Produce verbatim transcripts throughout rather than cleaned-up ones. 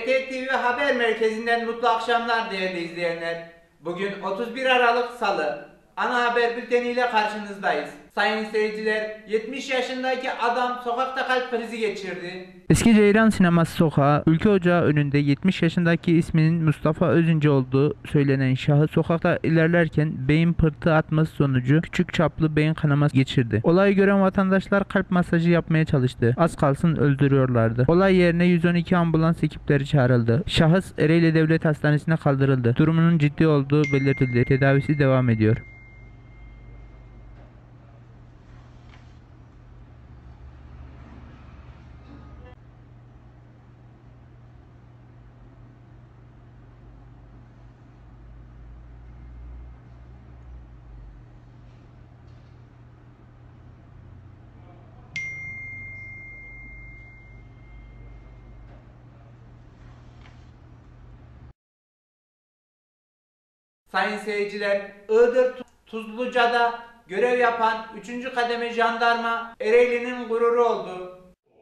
R T T V Haber Merkezi'nden mutlu akşamlar değerli izleyenler. Bugün otuz bir Aralık Salı. Ana haber bülteniyle karşınızdayız. Sayın seyirciler, yetmiş yaşındaki adam sokakta kalp krizi geçirdi. Eski Ceylan Sineması Sokağı, Ülke Ocağı önünde yetmiş yaşındaki isminin Mustafa Özünce olduğu söylenen şahıs sokakta ilerlerken beyin pıhtı atması sonucu küçük çaplı beyin kanaması geçirdi. Olayı gören vatandaşlar kalp masajı yapmaya çalıştı. Az kalsın öldürüyorlardı. Olay yerine yüz on iki ambulans ekipleri çağrıldı. Şahıs Ereğli Devlet Hastanesi'ne kaldırıldı. Durumunun ciddi olduğu belirtildi. Tedavisi devam ediyor. Sayın seyirciler, Iğdır Tuzluca'da görev yapan üçüncü kademe jandarma Ereğli'nin gururu oldu.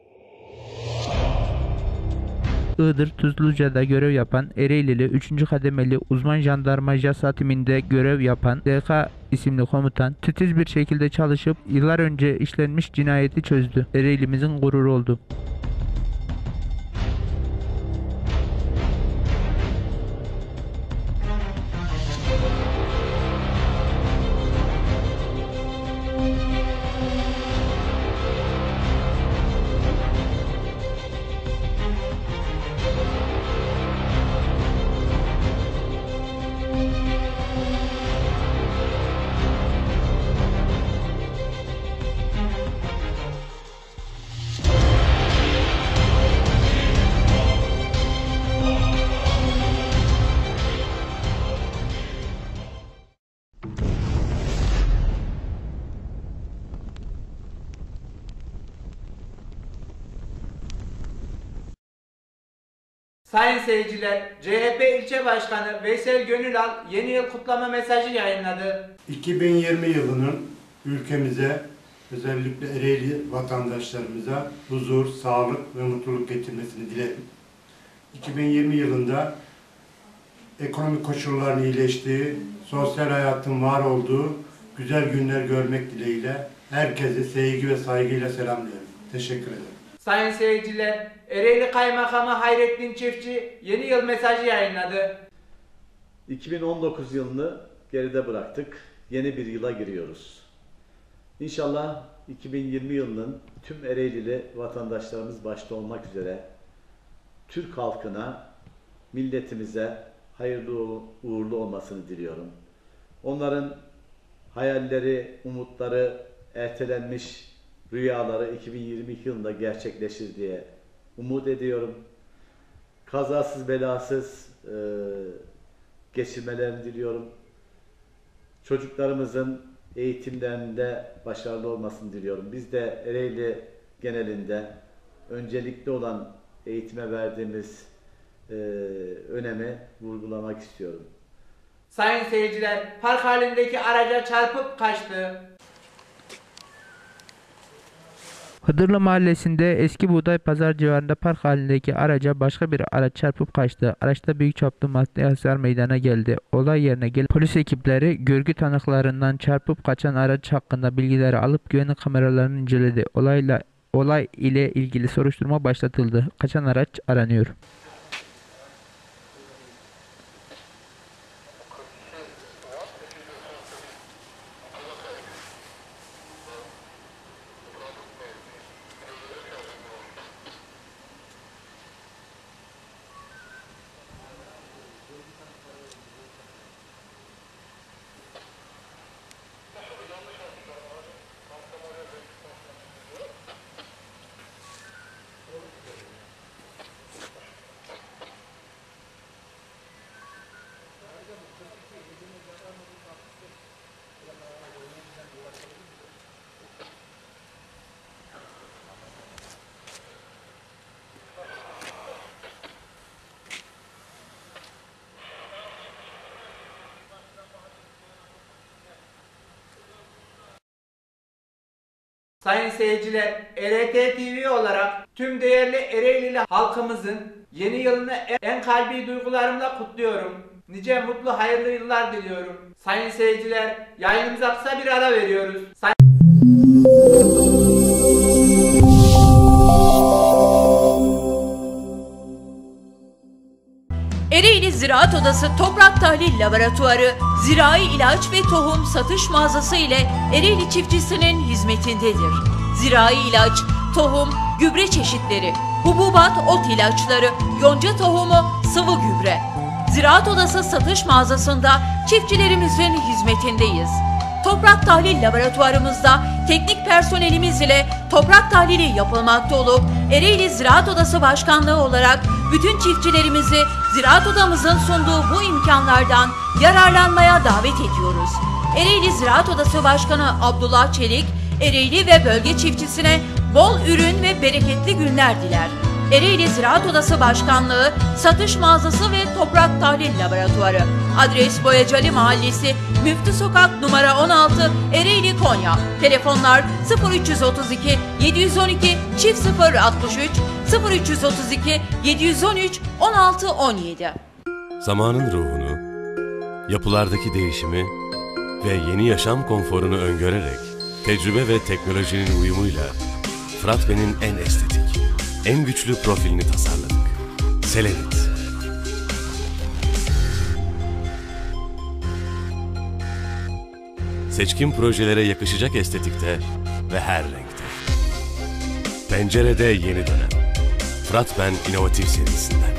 Iğdır Tuzluca'da görev yapan Ereğlili üçüncü kademeli uzman jandarma JASA timinde görev yapan D K isimli komutan titiz bir şekilde çalışıp yıllar önce işlenmiş cinayeti çözdü. Ereğli'mizin gururu oldu. Sayın seyirciler, C H P ilçe başkanı Veysel Gönülal yeni yıl kutlama mesajı yayınladı. iki bin yirmi yılının ülkemize, özellikle Ereğli vatandaşlarımıza huzur, sağlık ve mutluluk getirmesini dilerim. iki bin yirmi yılında ekonomik koşulların iyileştiği, sosyal hayatın var olduğu güzel günler görmek dileğiyle herkese sevgi ve saygıyla selamlıyorum. Teşekkür ederim. Sayın seyirciler, Ereğli Kaymakamı Hayrettin Çiftçi yeni yıl mesajı yayınladı. iki bin on dokuz yılını geride bıraktık. Yeni bir yıla giriyoruz. İnşallah iki bin yirmi yılının tüm Ereğlili vatandaşlarımız başta olmak üzere Türk halkına, milletimize hayırlı uğurlu olmasını diliyorum. Onların hayalleri, umutları, ertelenmiş rüyaları iki bin yirmi iki yılında gerçekleşir diye umut ediyorum. Kazasız belasız e, geçirmelerini diliyorum. Çocuklarımızın eğitimlerinde başarılı olmasını diliyorum. Biz de Ereğli genelinde öncelikli olan eğitime verdiğimiz e, önemi vurgulamak istiyorum. Sayın seyirciler, park halindeki araca çarpıp kaçtı. Hıdırlı Mahallesi'nde Eski Buğday Pazar civarında park halindeki araca başka bir araç çarpıp kaçtı. Araçta büyük çaplı maddi hasar meydana geldi. Olay yerine gelen polis ekipleri görgü tanıklarından çarpıp kaçan araç hakkında bilgileri alıp güvenlik kameralarını inceledi. Olayla olay ile ilgili soruşturma başlatıldı. Kaçan araç aranıyor. Sayın seyirciler, R T T V olarak tüm değerli Ereğlili halkımızın Yeni yılını en kalbi duygularımla kutluyorum. Nice mutlu hayırlı yıllar diliyorum. Sayın seyirciler, yayınımıza kısa bir ara veriyoruz. Say Ereğli Ziraat Odası Toprak Tahlil Laboratuvarı, zirai ilaç ve tohum satış mağazası ile Ereğli çiftçisinin hizmetindedir. Zirai ilaç, tohum, gübre çeşitleri, hububat, ot ilaçları, yonca tohumu, sıvı gübre. Ziraat Odası satış mağazasında çiftçilerimizin hizmetindeyiz. Toprak tahlil laboratuvarımızda teknik personelimiz ile toprak tahlili yapılmakta olup Ereğli Ziraat Odası Başkanlığı olarak bütün çiftçilerimizi Ziraat Odamızın sunduğu bu imkanlardan yararlanmaya davet ediyoruz. Ereğli Ziraat Odası Başkanı Abdullah Çelik, Ereğli ve bölge çiftçisine bol ürün ve bereketli günler diler. Ereğli Ziraat Odası Başkanlığı, Satış Mağazası ve Toprak Tahlil Laboratuvarı. Adres Boyacali Mahallesi, Müftü Sokak numara on altı, Ereğli, Konya. Telefonlar sıfır üç otuz iki yedi yüz on iki çift sıfır altmış üç, sıfır üç otuz iki yedi yüz on üç on altı on yedi. Zamanın ruhunu, yapılardaki değişimi ve yeni yaşam konforunu öngörerek, tecrübe ve teknolojinin uyumuyla Fıratben'in en estetik, en güçlü profilini tasarladık. Selenit. Seçkin projelere yakışacak estetikte ve her renkte. Pencerede yeni dönem. Fıratben inovatif serisinden.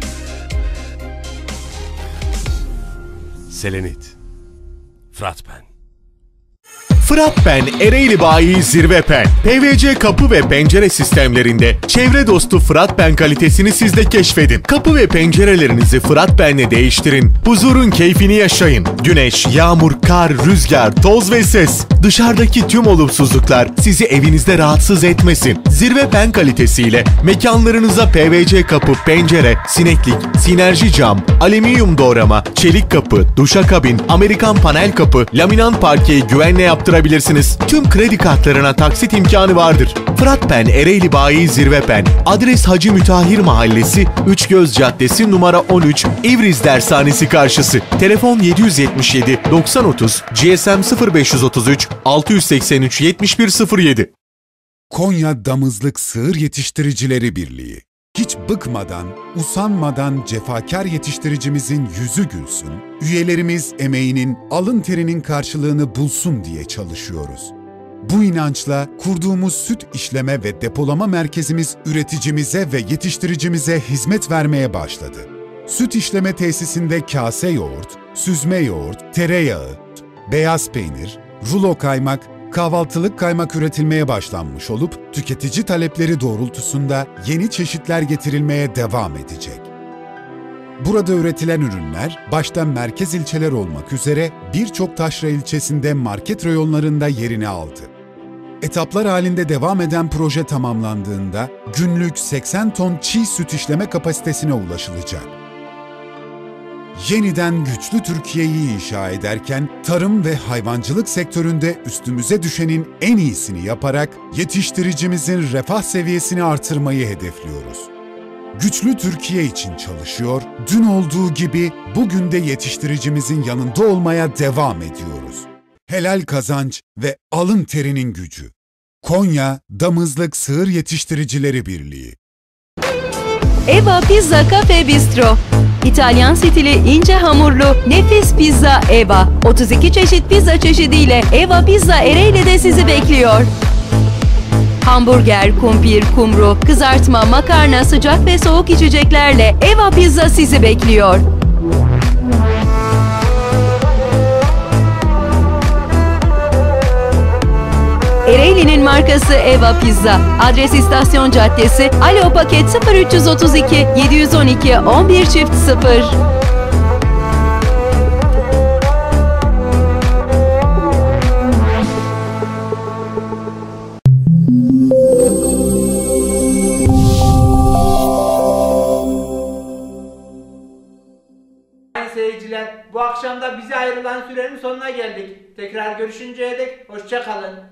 Selenit. Fıratben. Fıratben Ereğli Bayi Zirvepen, P V C kapı ve pencere sistemlerinde çevre dostu Fıratben kalitesini siz de keşfedin. Kapı ve pencerelerinizi Fıratben'le değiştirin. Huzurun keyfini yaşayın. Güneş, yağmur, kar, rüzgar, toz ve ses. Dışarıdaki tüm olumsuzluklar sizi evinizde rahatsız etmesin. Zirvepen kalitesiyle mekanlarınıza P V C kapı, pencere, sineklik, sinerji cam, alüminyum doğrama, çelik kapı, duşakabin, Amerikan panel kapı, laminant parkeyi güvenle yaptırabilirsiniz. Tüm kredi kartlarına taksit imkanı vardır. Fıratben Ereğli Bayi Zirvepen, adres Hacı Mütahhir Mahallesi, Üçgöz Caddesi numara on üç, İvriz Dershanesi karşısı. Telefon yedi yüz yetmiş yedi doksan otuz, G S M sıfır beş otuz üç altı yüz seksen üç yetmiş bir sıfır yedi. Konya Damızlık Sığır Yetiştiricileri Birliği. Hiç bıkmadan, usanmadan cefakar yetiştiricimizin yüzü gülsün, üyelerimiz emeğinin, alın terinin karşılığını bulsun diye çalışıyoruz. Bu inançla kurduğumuz süt işleme ve depolama merkezimiz üreticimize ve yetiştiricimize hizmet vermeye başladı. Süt işleme tesisinde kase yoğurt, süzme yoğurt, tereyağı, beyaz peynir, rulo kaymak, kahvaltılık kaymak üretilmeye başlanmış olup tüketici talepleri doğrultusunda yeni çeşitler getirilmeye devam edecek. Burada üretilen ürünler başta merkez ilçeler olmak üzere birçok taşra ilçesinde market reyonlarında yerini aldı. Etaplar halinde devam eden proje tamamlandığında günlük seksen ton çiğ süt işleme kapasitesine ulaşılacak. Yeniden güçlü Türkiye'yi inşa ederken tarım ve hayvancılık sektöründe üstümüze düşenin en iyisini yaparak yetiştiricimizin refah seviyesini artırmayı hedefliyoruz. Güçlü Türkiye için çalışıyor, dün olduğu gibi bugün de yetiştiricimizin yanında olmaya devam ediyoruz. Helal kazanç ve alın terinin gücü. Konya Damızlık Sığır Yetiştiricileri Birliği. Eva Pizza Cafe Bistro. İtalyan stili ince hamurlu nefis pizza Eva. otuz iki çeşit pizza çeşidiyle Eva Pizza Ereğli'de sizi bekliyor. Hamburger, kumpir, kumru, kızartma, makarna, sıcak ve soğuk içeceklerle Eva Pizza sizi bekliyor. Ereğli'nin markası Eva Pizza. Adres İstasyon Caddesi. Alo paket sıfır üç otuz iki yedi yüz on iki on bir çift sıfır. Sayın seyirciler, bu akşam da bize ayrılan sürenin sonuna geldik. Tekrar görüşünceye dek hoşça kalın.